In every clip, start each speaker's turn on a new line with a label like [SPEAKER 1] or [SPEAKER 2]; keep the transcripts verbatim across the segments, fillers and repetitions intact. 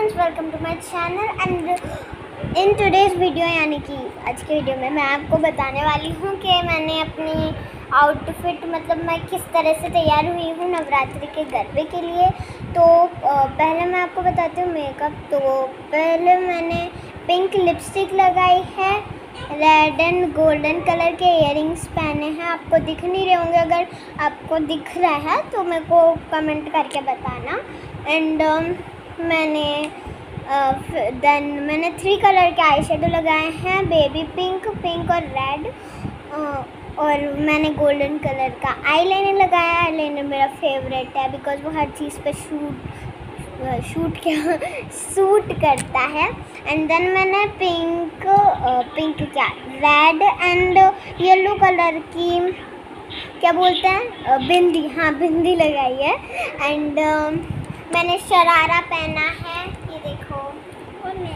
[SPEAKER 1] Friends, welcome to my channel and in today's video यानी कि आज के वीडियो में मैं आपको बताने वाली हूँ कि मैंने अपनी आउटफिट मतलब मैं किस तरह से तैयार हुई हूँ नवरात्रि के गरबे के लिए। तो पहले मैं आपको बताती हूँ मेकअप। तो पहले मैंने पिंक लिपस्टिक लगाई है, रेड एंड गोल्डन कलर के इयररिंग्स पहने हैं। आपको दिख नहीं रहे होंगे, अगर आपको दिख रहा है तो मेरे को कमेंट करके बताना। एंड um, मैंने देन uh, मैंने थ्री कलर के आई शेडो लगाए हैं, बेबी पिंक, पिंक और रेड। uh, और मैंने गोल्डन कलर का आई लाइनर लगाया है। आई लाइनर मेरा फेवरेट है बिकॉज वो हर चीज़ पे शूट शूट क्या सूट करता है। एंड देन मैंने पिंक पिंक क्या रेड एंड येलो कलर की क्या बोलते हैं बिंदी, हाँ बिंदी लगाई है। एंड uh, मैंने शरारा पहना है, ये देखो। और मैं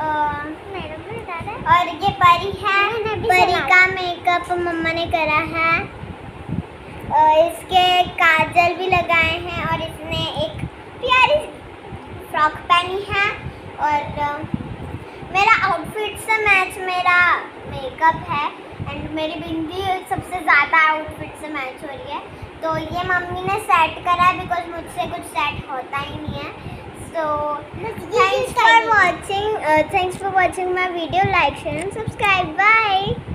[SPEAKER 1] uh, और ये परी है, परी का मेकअप मम्मा ने करा है। uh, इसके काजल भी लगाए हैं और इसने एक प्यारी फ्रॉक पहनी है। और uh, मेरा आउटफिट से मैच मेरा मेकअप है एंड मेरी बिंदी सबसे ज़्यादा आउटफिट से मैच हो रही है। तो ये मम्मी ने सेट करा है बिकॉज मुझसे कुछ सेट होता ही नहीं है। So thanks for watching thanks for watching my video. Like share and subscribe. Bye.